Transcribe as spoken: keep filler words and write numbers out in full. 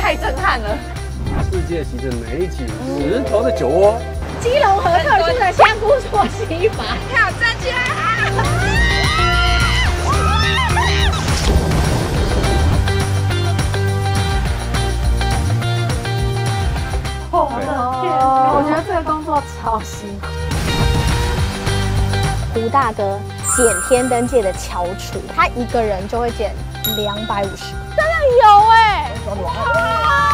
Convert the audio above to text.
太震撼了。 世界级的美景，石头的酒窝。 基隆河特殊的香菇搓洗法， 挑战起来啊！ 哦，我觉得这个工作超辛苦。胡大哥捡天灯界的翘楚，他一个人就会捡两百五十，真的有哎、欸！